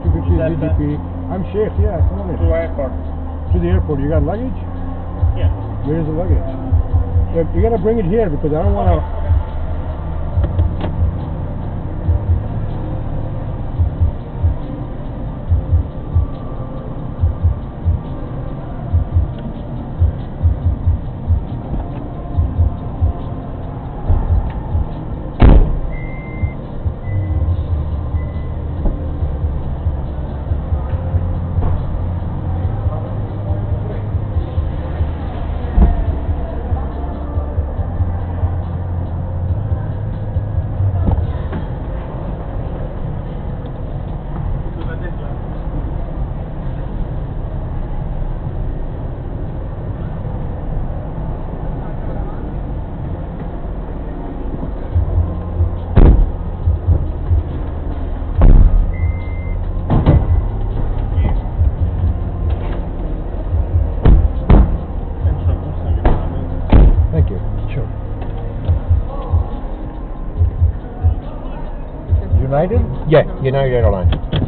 250 DGP. I'm Sheikh, yeah, come on in. To airport. To the airport. You got luggage? Yeah. Where's the luggage? You gotta bring it here because I don't wanna... Thank you. Sure. United? Yeah, United Airlines.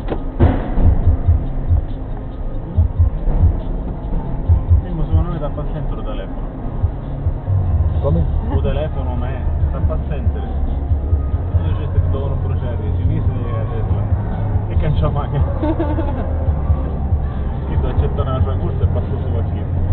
Secondo me tappa sempre il telefono. Come? Il telefono ma è tappa sempre. Io gente che devono bruciare, ci visi a Tesla. E che c'ho macchina. Chi ti accetta una sua corsa e passa su la